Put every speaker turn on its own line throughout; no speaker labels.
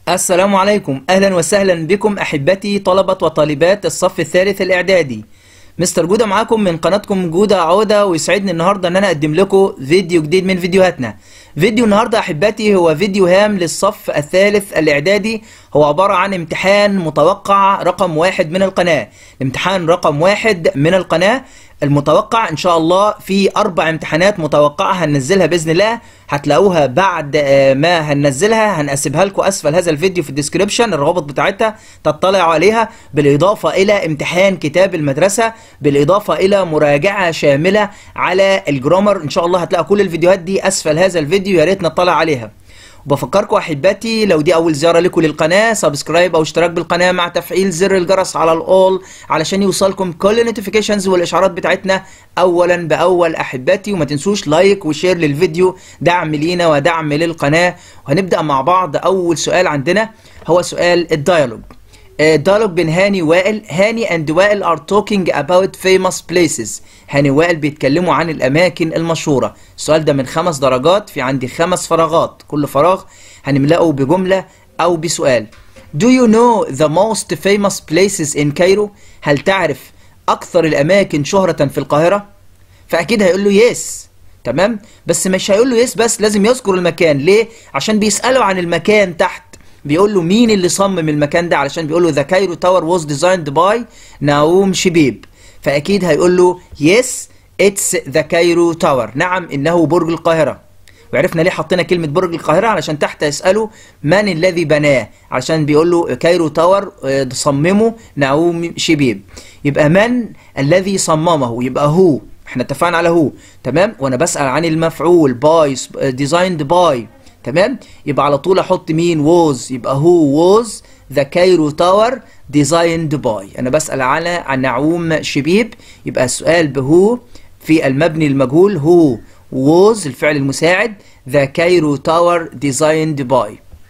السلام عليكم، أهلا وسهلا بكم أحبتي طلبة وطالبات الصف الثالث الإعدادي. مستر جودة معاكم من قناتكم جودة عودة، ويسعدني النهاردة أن أنا أقدم لكم فيديو جديد من فيديوهاتنا. فيديو النهاردة أحبتي هو فيديو هام للصف الثالث الإعدادي، هو عبارة عن امتحان متوقع رقم 1 من القناة. الامتحان رقم 1 من القناة المتوقع إن شاء الله في 4 امتحانات متوقعة هننزلها بإذن الله، هتلاقوها بعد ما هننزلها هنسيبها لكم أسفل هذا الفيديو في الديسكريبشن، الروابط بتاعتها تطلعوا عليها، بالإضافة إلى امتحان كتاب المدرسة، بالإضافة إلى مراجعة شاملة على الجرامر. إن شاء الله هتلاقوا كل الفيديوهات دي أسفل هذا الفيديو، يا ريت نطلع عليها. وبفكركم احبتي لو دي اول زياره لكم للقناه، سبسكرايب او اشتراك بالقناه مع تفعيل زر الجرس على الاول علشان يوصلكم كل النوتيفيكيشنز والاشعارات بتاعتنا اولا باول احبتي. وما تنسوش لايك وشير للفيديو، دعم لينا ودعم للقناه. وهنبدا مع بعض. اول سؤال عندنا هو سؤال الديالوج. الديالوج بين هاني ووائل. هاني and وائل are talking about famous places. هاني ووائل بيتكلموا عن الأماكن المشهورة. السؤال ده من 5 درجات، في عندي 5 فراغات، كل فراغ هنملأه بجملة أو بسؤال. Do you know the most famous places in Cairo؟ هل تعرف أكثر الأماكن شهرة في القاهرة؟ فأكيد هيقول له يس، تمام؟ بس مش هيقول له يس بس، لازم يذكر المكان. ليه؟ عشان بيسأله عن المكان تحت، بيقول له مين اللي صمم المكان ده، علشان بيقول له The Cairo Tower was designed by نعوم شبيب. فأكيد هيقول له yes it's the Cairo Tower. نعم إنه برج القاهرة. وعرفنا ليه حطينا كلمة برج القاهرة، علشان تحت يسأله من الذي بناه، علشان بيقول له كايرو تاور صممه نعوم شبيب. يبقى من الذي صممه، يبقى هو، احنا اتفقنا على هو، تمام؟ وانا بسأل عن المفعول باي designed by، تمام؟ يبقى على طول احط مين؟ was. يبقى هو was the Cairo Tower designed by. انا بسأل عن نعوم شبيب، يبقى السؤال بهو في المبني المجهول. هو was الفعل المساعد the Cairo Tower designed by.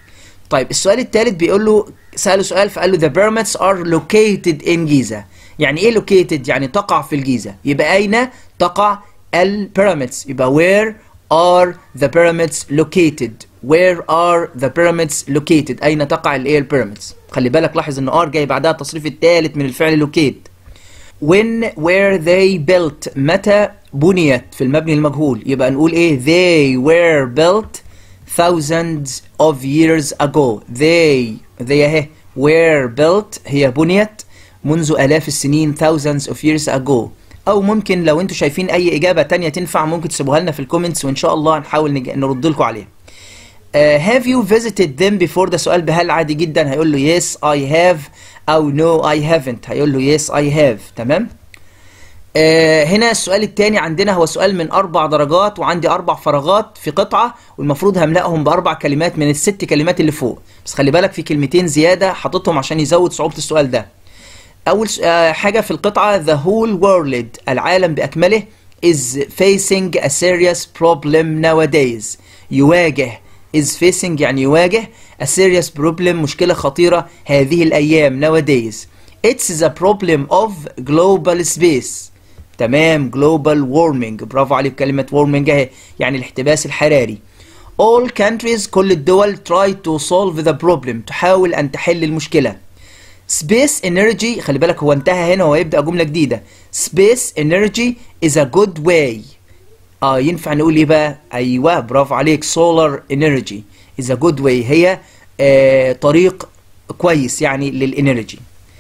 طيب السؤال الثالث بيقول له، سأله سؤال فقال له the pyramids are located in Giza. يعني ايه located؟ يعني تقع في الجيزة. يبقى اين تقع البيراميدز؟ يبقى where are the pyramids located. where are the pyramids located؟ أين تقع البيراميدز؟ خلي بالك لاحظ إن are جاي بعدها التصريف الثالث من الفعل locate. when were they built؟ متى بنيت في المبني المجهول؟ يبقى نقول إيه؟ they were built thousands of years ago. they أهي were built هي بنيت منذ آلاف السنين thousands of years ago. او ممكن لو انتوا شايفين اي اجابه تانية تنفع ممكن تسيبوها لنا في الكومنتس، وان شاء الله هنحاول نرد لكم عليها. have you visited them before؟ ده سؤال بهل عادي جدا، هيقول له yes I have او no I haven't. هيقول له yes I have، تمام؟ هنا السؤال الثاني عندنا هو سؤال من 4 درجات، وعندي 4 فراغات في قطعه، والمفروض هملأهم ب4 كلمات من ال6 كلمات اللي فوق. بس خلي بالك في كلمتين زياده حاططهم عشان يزود صعوبه السؤال ده. أول حاجة في القطعة the whole world العالم بأكمله is facing a serious problem nowadays. يواجه is facing يعني يواجه a serious problem مشكلة خطيرة هذه الأيام nowadays. It's the problem of global space. تمام، global warming. برافو عليك، كلمة warming اهي يعني الاحتباس الحراري. All countries كل الدول try to solve the problem تحاول أن تحل المشكلة. Space energy خلي بالك هو انتهى هنا وهيبدأ جملة جديدة. Space energy is a good way. ينفع نقول ايه بقى؟ ايوه برافو عليك، solar energy is a good way هي طريق كويس يعني للانرجي.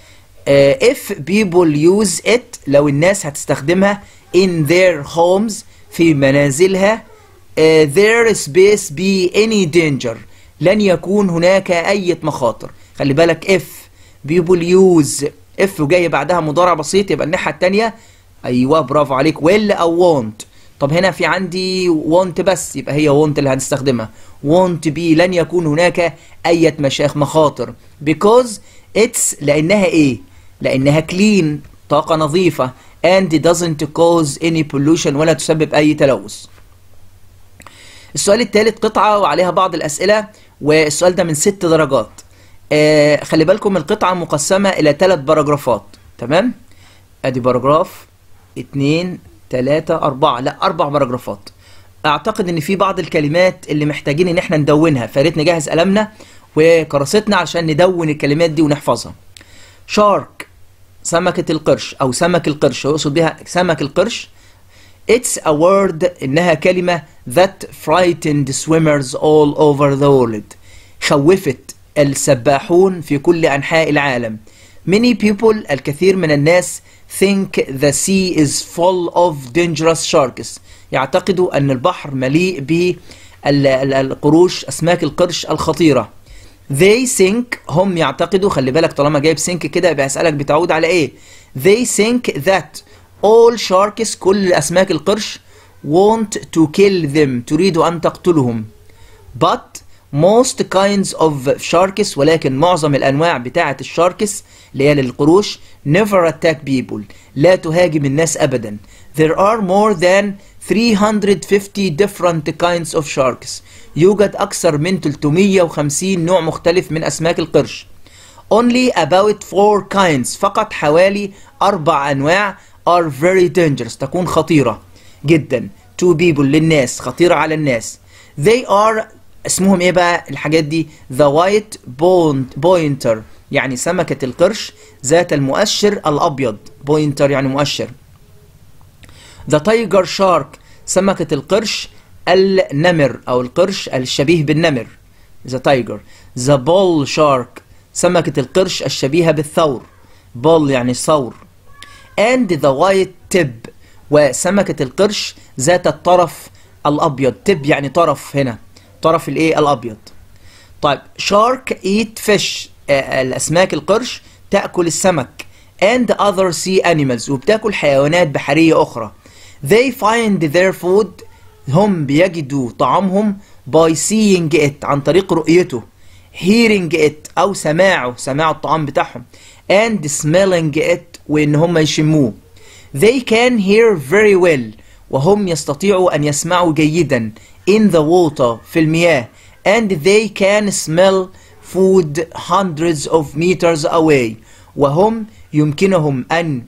if people use it لو الناس هتستخدمها in their homes في منازلها there space be any danger لن يكون هناك أي مخاطر. خلي بالك if people use if وجاي بعدها مضارع بسيط، يبقى الناحية التانية ايوه برافو عليك will او want. طب هنا في عندي want بس، يبقى هي want اللي هنستخدمها. want be لن يكون هناك اي مخاطر because it's لانها ايه؟ لانها clean طاقة نظيفة and doesn't cause any pollution ولا تسبب اي تلوث. السؤال الثالث قطعة وعليها بعض الاسئلة، والسؤال ده من 6 درجات. خلي بالكم القطعة مقسمة إلى 3 باراجرافات، تمام؟ أدي باراجراف 2 3 4، لا 4 باراجرافات. أعتقد إن في بعض الكلمات اللي محتاجين إن إحنا ندونها، فياريت نجهز قلمنا وكراستنا عشان ندون الكلمات دي ونحفظها. شارك سمكة القرش أو سمك القرش، يقصد بها سمك القرش. It's a word إنها كلمة that frightened swimmers all over the world. خوفت السباحون في كل أنحاء العالم. Many people الكثير من الناس think the sea is full of dangerous sharks. يعتقدوا أن البحر مليء بالقروش أسماك القرش الخطيرة. They think هم يعتقدوا، خلي بالك طالما جايب think كده يبقى أسألك بتعود على إيه. They think that all sharks كل أسماك القرش want to kill them تريد أن تقتلهم. But most kinds of sharks ولكن معظم الأنواع بتاعة الشاركس اللي هي للقروش never attack people لا تهاجم الناس أبدا. There are more than 350 different kinds of sharks. يوجد أكثر من 350 نوع مختلف من أسماك القرش. Only about 4 kinds فقط حوالي 4 أنواع are very dangerous تكون خطيرة جدا to people للناس، خطيرة على الناس. They are اسمهم ايه بقى الحاجات دي؟ the white pointer يعني سمكة القرش ذات المؤشر الأبيض، pointer يعني مؤشر. the tiger shark سمكة القرش النمر أو القرش الشبيه بالنمر the tiger. the bull shark سمكة القرش الشبيهة بالثور، bull يعني ثور. and the white tip وسمكة القرش ذات الطرف الأبيض، tip يعني طرف، هنا طرف الايه الأبيض. طيب shark eat fish الأسماك القرش تأكل السمك and other sea animals وبتأكل حيوانات بحرية أخرى. they find their food هم بيجدوا طعامهم by seeing it عن طريق رؤيته، hearing it أو سماع الطعام بتاعهم and smelling it وإن هم يشموه. they can hear very well وهم يستطيعوا أن يسمعوا جيدا in the water في المياه and they can smell food hundreds of meters away وهم يمكنهم أن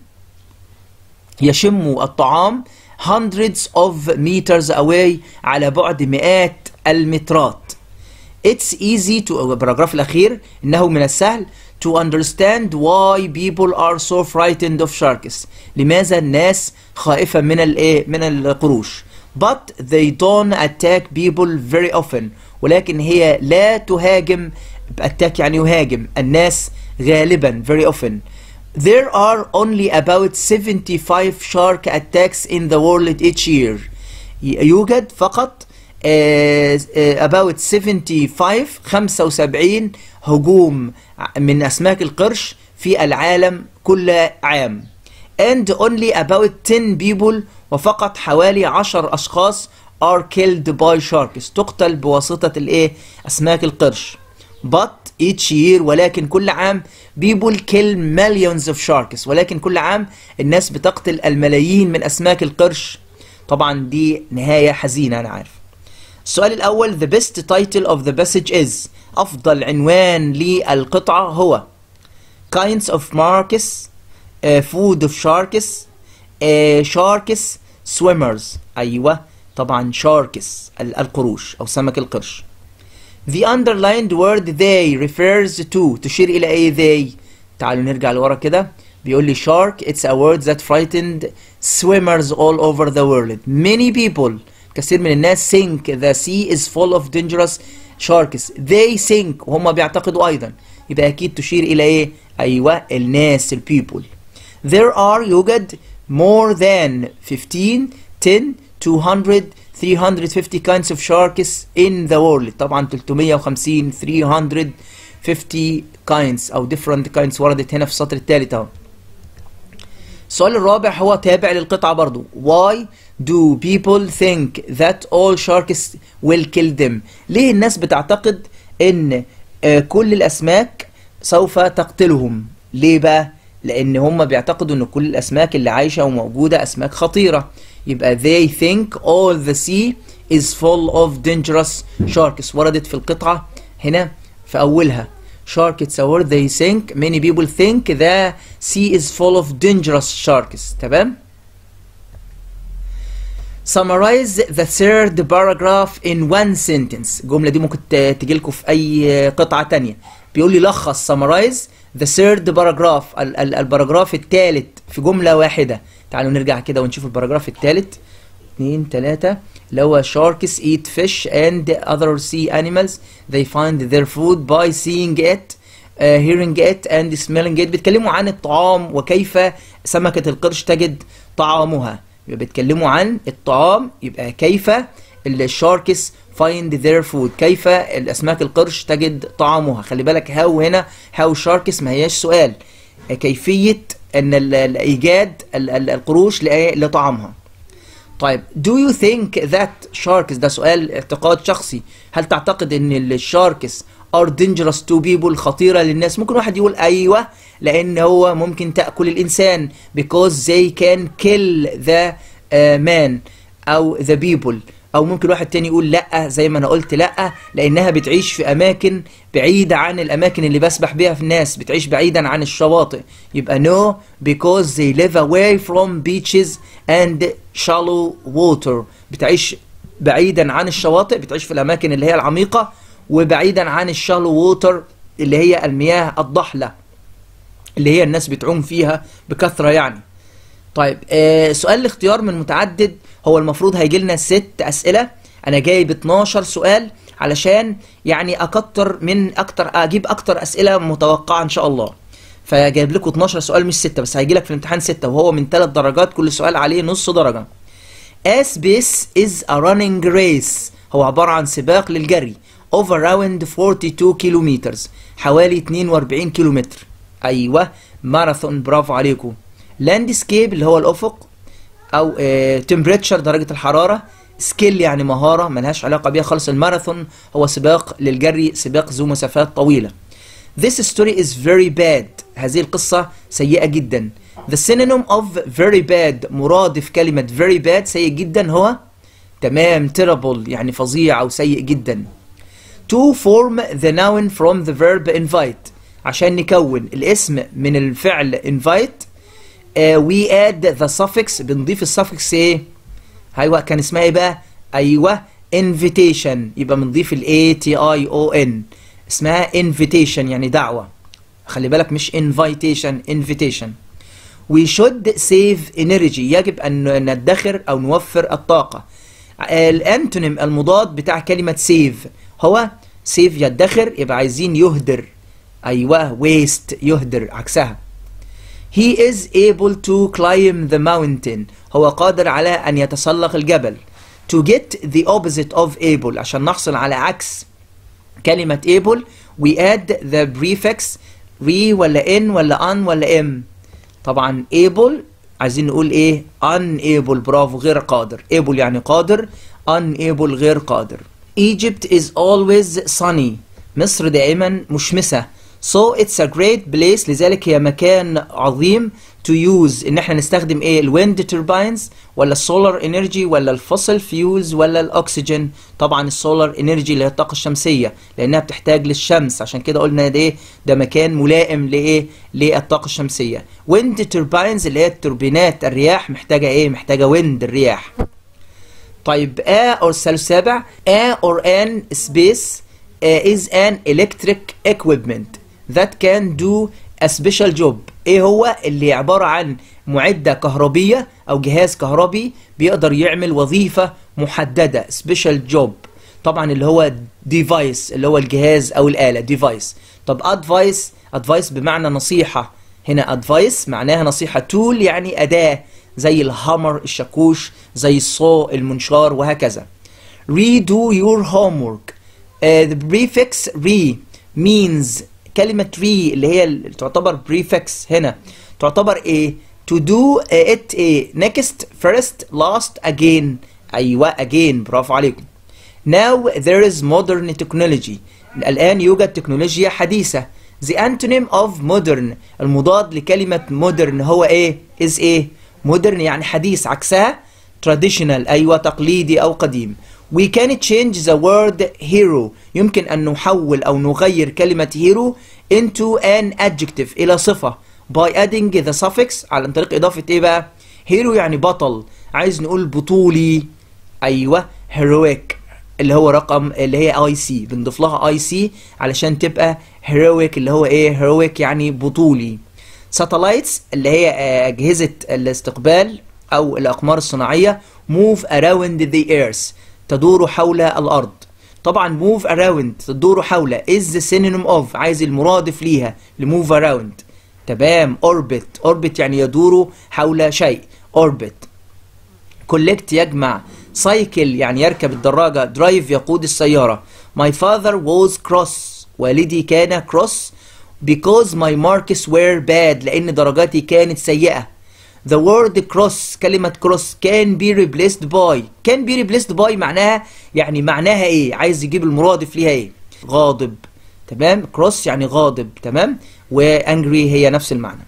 يشموا الطعام hundreds of meters away على بعد مئات المترات. It's easy to البراجراف الأخير إنه من السهل to understand why people are so frightened of sharks لماذا الناس خائفة من القروش. but they don't attack people very often ولكن هي لا تهاجم، attack يعني يهاجم الناس غالبا very often. there are only about 75 shark attacks in the world each year. يوجد فقط about 75 هجوم من أسماك القرش في العالم كل عام. and only about 10 people وفقط حوالي 10 أشخاص are killed by sharks تقتل بواسطة أسماك القرش. but each year ولكن كل عام people kill millions of sharks ولكن كل عام الناس بتقتل الملايين من أسماك القرش. طبعا دي نهاية حزينة أنا عارف. السؤال الأول the best title of the passage is أفضل عنوان للقطعة هو kinds of sharks food of sharks sharks swimmers. أيوة طبعا sharks القروش أو سمك القرش. the underlined word they refers to تشير إلى أي they؟ تعالوا نرجع لورا كده. بيقول لي shark it's a word that frightened swimmers all over the world. many people كثير من الناس think the sea is full of dangerous sharks. they think وهم بيعتقدوا أيضا، يبقى أكيد تشير إلى إيه؟ أيوة الناس people. there are يوجد more than 15 10 200 350 kinds of sharks in the world. طبعا 350 350 kinds أو different kinds وردت هنا في السطر الثالث اهو. السؤال الرابع هو تابع للقطعة برضو. why do people think that all sharks will kill them؟ ليه الناس بتعتقد ان كل الأسماك سوف تقتلهم؟ ليه بقى؟ لأن هم بيعتقدوا ان كل الأسماك اللي عايشة وموجودة أسماك خطيرة. يبقى they think all the sea is full of dangerous sharks. وردت في القطعة هنا في أولها shark it's a word they think many people think the sea is full of dangerous sharks. تمام. Summarize the third paragraph in one sentence. الجملة دي ممكن تجي لكم في أي قطعة تانية. بيقول لي لخص summarize the third paragraph الباراجراف الثالث في جملة واحدة. تعالوا نرجع كده ونشوف الباراجراف الثالث. 2 3 اللي هو sharks eat fish and other sea animals. They find their food by seeing it, hearing it and smelling it. بيتكلموا عن الطعام وكيف سمكة القرش تجد طعامها. يبقى بيتكلموا عن الطعام، يبقى كيف الشاركس find their food، كيف الأسماك القرش تجد طعامها. خلي بالك هاو هنا، هاو شاركس ما هياش سؤال، كيفية أن إيجاد القروش لطعامها. طيب do you think that sharks، ده سؤال اعتقاد شخصي، هل تعتقد ان الشاركس are dangerous to people، خطيرة للناس؟ ممكن واحد يقول ايوه لان هو ممكن تأكل الانسان because they can kill the man او the people، او ممكن واحد تاني يقول لا زي ما انا قلت لا لانها بتعيش في اماكن بعيدة عن الاماكن اللي بسبح بيها في الناس، بتعيش بعيدا عن الشواطئ. يبقى no because they live away from beaches and shallow water، بتعيش بعيدا عن الشواطئ، بتعيش في الاماكن اللي هي العميقة وبعيدا عن الشالو ووتر اللي هي المياه الضحلة اللي هي الناس بتعوم فيها بكثرة يعني. طيب سؤال الاختيار من متعدد، هو المفروض هيجي لنا 6 أسئلة، أنا جايب 12 سؤال علشان يعني أجيب أكتر أسئلة متوقعة إن شاء الله. فجايب لكم 12 سؤال مش 6 بس، هيجي لك في الامتحان 6 وهو من 3 درجات، كل سؤال عليه نص درجة. A space is a running race، هو عبارة عن سباق للجري of around 42 كيلومتر، حوالي 42 كيلومتر. أيوة ماراثون، برافو عليكم. لاندسكيب اللي هو الأفق، أو temperature درجة الحرارة، سكيل يعني مهارة ملهاش علاقة بيها خالص. الماراثون هو سباق للجري، سباق ذو مسافات طويلة. This story is very bad، هذه القصة سيئة جدا. The synonym of very bad، مرادف كلمة very bad سيء جدا هو تمام terrible يعني فظيع أو سيء جدا. To form the noun from the verb invite، عشان نكون الاسم من الفعل invite we add the suffix، بنضيف السفكس ايه؟ ايوه كان اسمها ايه بقى؟ ايوه invitation، يبقى بنضيف ال ATION، اسمها invitation يعني دعوة. خلي بالك مش invitation. We should save energy، يجب أن ندخر أو نوفر الطاقة. الأنتونيم المضاد بتاع كلمة save هو save يدخر، يبقى عايزين يهدر. أيوة waste يهدر عكسها. He is able to climb the mountain، هو قادر على أن يتسلق الجبل. To get the opposite of able، عشان نحصل على عكس كلمة able we add the prefix re ولا in ولا on ولا am. طبعا able عايزين نقول ايه؟ unable، برافو، غير قادر. able يعني قادر، unable غير قادر. Egypt is always sunny، مصر دائما مشمسة. So it's a great place، لذلك هي مكان عظيم. To use ان احنا نستخدم ايه؟ الويند توربينز ولا السولار انرجي ولا الفوسيل فيولز ولا الاكسجين؟ طبعا السولار انرجي اللي هي الطاقه الشمسيه لانها بتحتاج للشمس، عشان كده قلنا ده ايه؟ ده مكان ملائم لايه؟ للطاقه الشمسيه. ويند توربينز اللي هي التوربينات الرياح محتاجه ايه؟ محتاجه ويند الرياح. طيب او السؤال السابع، or an space is an electric equipment that can do a special job. ايه هو؟ اللي عبارة عن معدة كهربية او جهاز كهربي بيقدر يعمل وظيفة محددة، special job. طبعا اللي هو device اللي هو الجهاز او الآلة device. طب advice بمعنى نصيحة، هنا advice معناها نصيحة. tool يعني أداة زي الهامر الشاكوش، زي الصو المنشار وهكذا. redo your homework. The prefix re means، كلمة re اللي هي تعتبر prefix هنا تعتبر ايه؟ to do it ايه؟ next first last again. ايوه again، برافو عليكم. now there is modern technology، الآن يوجد تكنولوجيا حديثة. the antonym of modern، المضاد لكلمة modern هو ايه؟ is ايه؟ modern يعني حديث، عكسها traditional أيوة تقليدي أو قديم. We can change the word hero، يمكن أن نحول أو نغير كلمة hero into an adjective إلى صفة by adding the suffix عن طريق إضافة إيه بقى؟ hero يعني بطل، عايز نقول بطولي، ايوه heroic اللي هو رقم اللي هي اي سي، بنضيف لها اي سي علشان تبقى heroic اللي هو ايه heroic يعني بطولي. satellites اللي هي اجهزه الاستقبال او الاقمار الصناعيه move around the earth تدور حول الارض. طبعا move around تدور حول is the synonym of عايز المرادف ليها ل move around. تمام. orbit يعني يدور حول شيء orbit. collect يجمع. cycle يعني يركب الدراجة. drive يقود السيارة. my father was cross والدي كان cross because my marks were bad لأن درجاتي كانت سيئة. the word cross كلمة cross can be replaced by معناها يعني معناها ايه؟ عايز يجيب المرادف ليها ايه؟ غاضب. تمام. cross يعني غاضب. تمام. و angry هي نفس المعنى.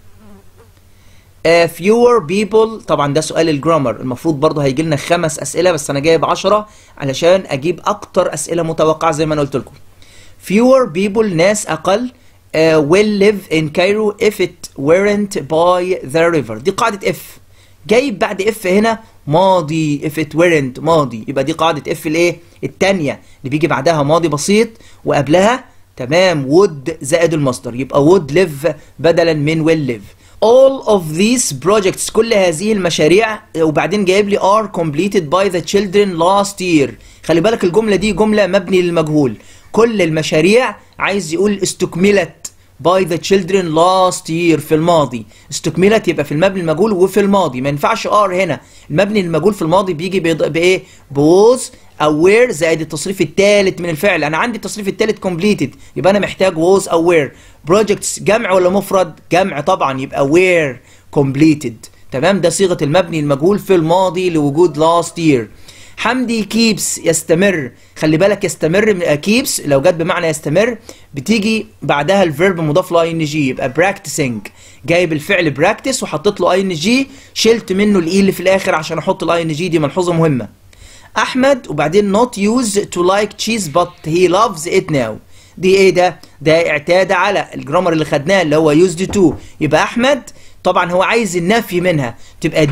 fewer people طبعا ده سؤال الجرامر، المفروض برضه هيجي لنا 5 أسئلة بس أنا جايب 10 علشان أجيب أكتر أسئلة متوقعة زي ما أنا قلت لكم. fewer people ناس أقل will live in Cairo if it weren't by the river. دي قاعدة if، جايب بعد if هنا ماضي if it weren't ماضي، يبقى دي قاعدة if الايه التانية اللي بيجي بعدها ماضي بسيط وقبلها تمام would زائد المصدر، يبقى would live بدلا من will live. all of these projects كل هذه المشاريع وبعدين جايب لي are completed by the children last year. خلي بالك الجملة دي جملة مبني للمجهول، كل المشاريع عايز يقول استكملت by the children last year في الماضي. استكملت يبقى في المبني المجهول وفي الماضي، ما ينفعش are هنا. المبني المجهول في الماضي بيجي بايه؟ was او were زائد التصريف الثالث من الفعل. انا عندي التصريف الثالث completed يبقى انا محتاج was او were. projects جمع ولا مفرد؟ جمع طبعا، يبقى were completed. تمام. ده صيغة المبني المجهول في الماضي لوجود last year. حمدي keeps يستمر. خلي بالك يستمر من keeps لو جت بمعنى يستمر بتيجي بعدها الفيرب مضاف له ing، يبقى practicing. جايب الفعل practice وحطيت له ing، شلت منه الاي اللي في الاخر عشان احط ال ing، دي ملحوظة مهمة. احمد وبعدين not used to like cheese but he loves it now. دي ايه ده اعتاد على الجرامر اللي خدناه اللي هو used to، يبقى احمد طبعا هو عايز النفي منها تبقى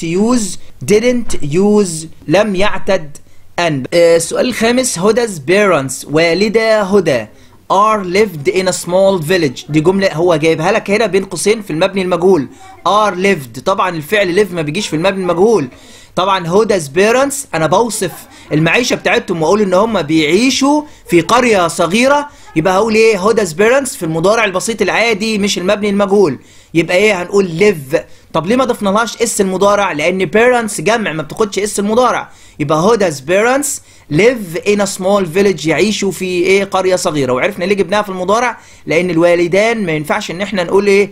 didn't use لم يعتد أن. السؤال الخامس هدا's parents والدة هدى are lived in a small village. دي جملة هو جايبها لك هنا بين قوسين في المبني المجهول are lived. طبعا الفعل live ما بيجيش في المبني المجهول. طبعا هدا's parents انا بوصف المعيشة بتاعتهم واقول ان هم بيعيشوا في قرية صغيرة، يبقى هقول ايه هدا's parents في المضارع البسيط العادي مش المبني المجهول، يبقى ايه هنقول live. طب ليه ما ضفنالهاش اس المضارع؟ لان parents جمع ما بتاخدش اس المضارع، يبقى هدا's parents live in a small village يعيشوا في ايه قرية صغيرة. وعرفنا ليه جبناها في المضارع؟ لان الوالدان ما ينفعش ان احنا نقول ايه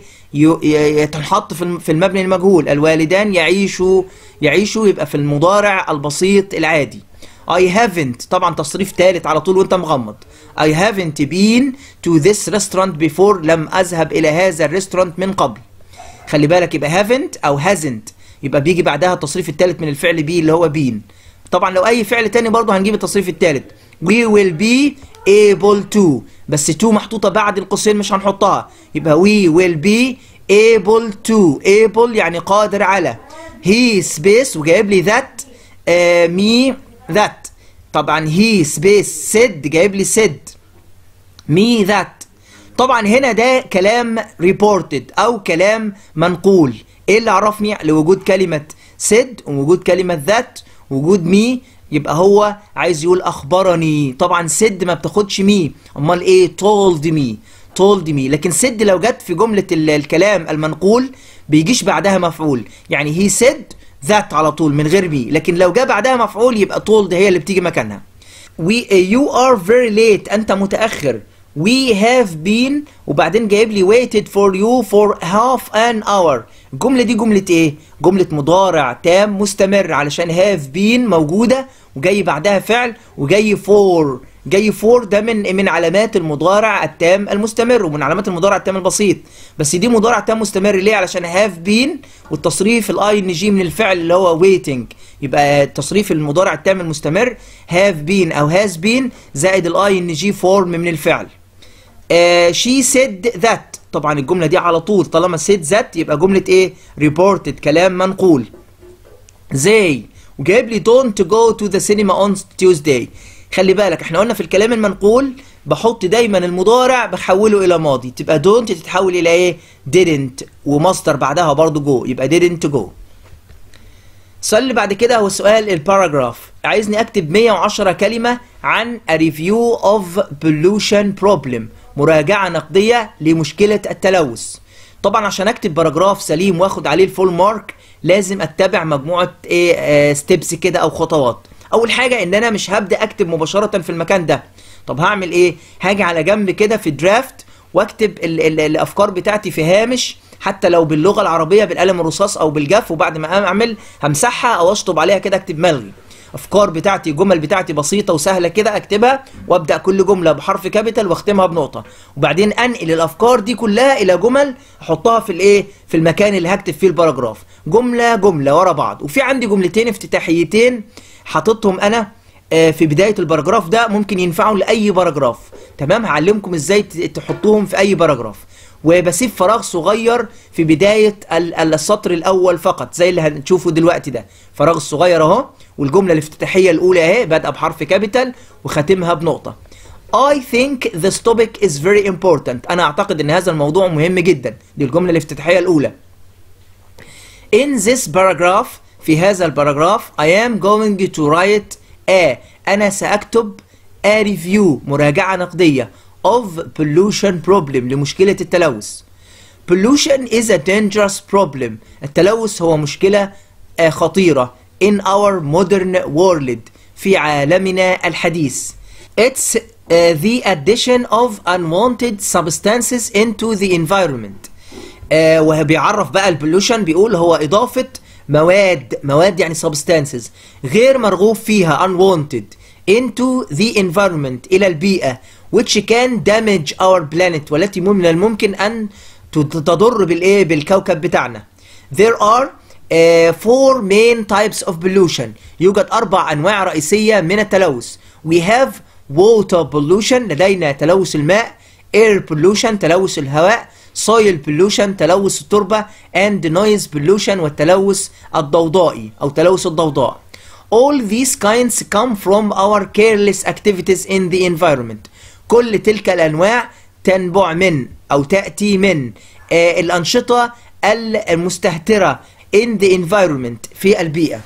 تنحط في المبني المجهول. الوالدان يعيشوا يبقى في المضارع البسيط العادي. I haven't طبعا تصريف ثالث على طول وانت مغمض. I haven't been to this restaurant before لم اذهب الى هذا الريستورانت من قبل. خلي بالك يبقى haven't او hasn't يبقى بيجي بعدها التصريف الثالث من الفعل be اللي هو been. طبعا لو اي فعل تاني برضه هنجيب التصريف الثالث. We will be able to بس to محطوطة بعد القوسين مش هنحطها، يبقى we will be able to. able يعني قادر على. he space وجايب لي that me that. طبعا he space said جايب لي said me that. طبعا هنا ده كلام reported او كلام منقول. ايه اللي عرفني لوجود كلمة said ووجود كلمة that وجود me؟ يبقى هو عايز يقول اخبرني. طبعا said ما بتاخدش me، امال ايه told me. لكن said لو جت في جملة الكلام المنقول بيجيش بعدها مفعول، يعني he said that على طول من غير me، لكن لو جاء بعدها مفعول يبقى told هي اللي بتيجي مكانها. you are very late انت متأخر. we have been وبعدين جايب لي waited for you for half an hour. الجملة دي جملة ايه؟ جملة مضارع تام مستمر علشان have been موجودة وجاي بعدها فعل وجاي for ده من علامات المضارع التام المستمر ومن علامات المضارع التام البسيط، بس دي مضارع تام مستمر ليه؟ علشان have been والتصريف الاي ان جي من الفعل اللي هو waiting، يبقى تصريف المضارع التام المستمر have been او has been زائد الاي ان جي form من الفعل. she said that طبعا الجملة دي على طول طالما said that يبقى جملة ايه؟ reported كلام منقول. they وجايب لي don't go to the cinema on Tuesday. خلي بالك احنا قلنا في الكلام المنقول بحط دايما المضارع بحوله الى ماضي، تبقى don't تتحول الى ايه؟ didn't، ومصدر بعدها برضو go، يبقى didn't go. السؤال اللي بعد كده هو سؤال الباراجراف، عايزني اكتب 110 كلمة عن a review of pollution problem، مراجعة نقدية لمشكلة التلوث. طبعا عشان اكتب باراجراف سليم واخد عليه الفول مارك لازم اتبع مجموعة ستيبس كده او خطوات. اول حاجة ان انا مش هبدأ اكتب مباشرة في المكان ده. طب هعمل ايه؟ هاجي على جنب كده في درافت واكتب الافكار بتاعتي في هامش، حتى لو باللغة العربية بالقلم الرصاص او بالجاف، وبعد ما اعمل همسحها او اشطب عليها كده اكتب ملغي. افكار بتاعتي جمل بتاعتي بسيطة وسهلة كده اكتبها، وابدأ كل جملة بحرف كابيتال واختمها بنقطة، وبعدين انقل الافكار دي كلها الى جمل احطها في الايه؟ في المكان اللي هكتب فيه الباراجراف، جملة جملة ورا بعض. وفي عندي جملتين افتتاحيتين حاططهم انا في بداية الباراجراف ده، ممكن ينفعوا لأي باراجراف. تمام؟ هعلمكم ازاي تحطوهم في أي باراجراف، وبسيب فراغ صغير في بداية السطر الأول فقط زي اللي هنشوفه دلوقتي ده، فراغ صغير أهو، والجملة الافتتاحية الأولى أهي بادئة بحرف كابيتال وخاتمها بنقطة. I think this topic is very important. أنا أعتقد أن هذا الموضوع مهم جدا. دي الجملة الافتتاحية الأولى. In this paragraph، في هذا الباراجراف I am going to write أنا سأكتب a review، مراجعة نقدية of pollution problem، لمشكلة التلوث. Pollution is a dangerous problem. التلوث هو مشكلة خطيرة in our modern world، في عالمنا الحديث. It's the addition of unwanted substances into the environment. وبيعرف بقى البولوشن، بيقول هو إضافة مواد يعني substances غير مرغوب فيها unwanted into the environment إلى البيئة which can damage our planet، والتي من الممكن أن تضر بالكوكب بتاعنا. There are 4 main types of pollution. يوجد 4 أنواع رئيسية من التلوث. We have water pollution، لدينا تلوث الماء، air pollution تلوث الهواء، soil pollution تلوث التربة، and noise pollution والتلوث الضوضائي أو تلوث الضوضاء. All these kinds come from our careless activities in the environment. كل تلك الأنواع تنبع من أو تأتي من الأنشطة المستهترة in the environment، في البيئة.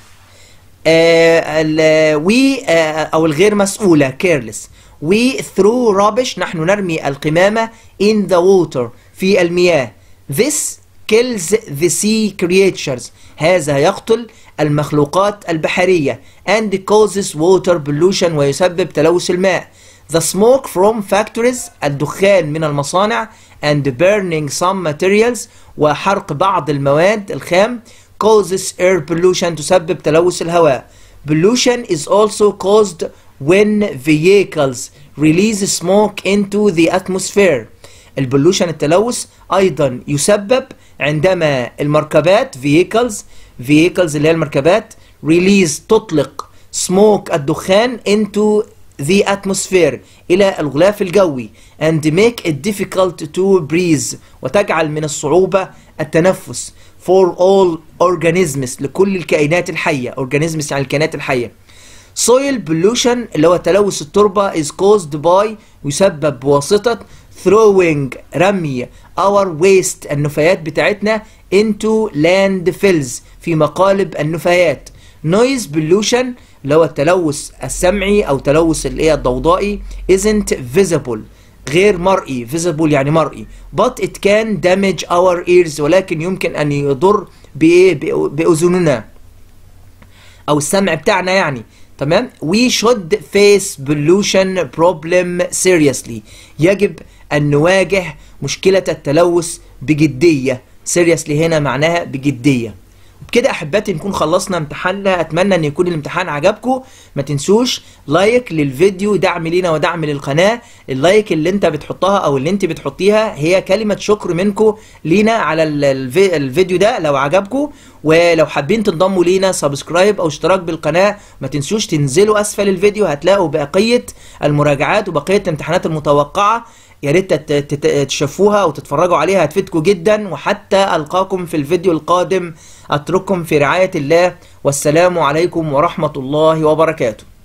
أو الغير مسؤولة careless. We throw rubbish، نحن نرمي القمامة in the water، في المياه. This kills the sea creatures، هذا يقتل المخلوقات البحرية. And causes water pollution، ويسبب تلوث الماء. The smoke from factories، الدخان من المصانع. And burning some materials، وحرق بعض المواد الخام. Causes air pollution، تسبب تلوث الهواء. Pollution is also caused when vehicles release smoke into the atmosphere. البولوشن التلوث أيضا يسبب عندما المركبات vehicles اللي هي المركبات release تطلق smoke الدخان into the atmosphere إلى الغلاف الجوي and make it difficult to breathe، وتجعل من الصعوبة التنفس for all organisms، لكل الكائنات الحية. organisms يعني الكائنات الحية. soil pollution اللي هو تلوث التربة is caused by، يسبب بواسطة throwing رمي our waste النفايات بتاعتنا into landfills في مقالب النفايات. noise pollution اللي هو التلوث السمعي أو تلوث الضوضائي isn't visible، غير مرئي. visible يعني مرئي. but it can damage our ears، ولكن يمكن أن يضر بأذننا أو السمع بتاعنا يعني. تمام؟ we should face pollution problem seriously، يجب أن نواجه مشكلة التلوث بجدية. seriously هنا معناها بجدية. بكده أحباتي نكون خلصنا امتحاننا. أتمنى أن يكون الامتحان عجبكم. ما تنسوش لايك للفيديو، دعم لينا ودعم للقناة. اللايك اللي انت بتحطها أو اللي انت بتحطيها هي كلمة شكر منكم لينا على الفيديو ده لو عجبكم. ولو حابين تنضموا لينا سبسكرايب أو اشتراك بالقناة. ما تنسوش تنزلوا أسفل الفيديو، هتلاقوا بقية المراجعات وبقية الامتحانات المتوقعة يا ريت تشوفوها وتتفرجوا عليها، هتفيدكم جدا. وحتى ألقاكم في الفيديو القادم، أترككم في رعاية الله، والسلام عليكم ورحمة الله وبركاته.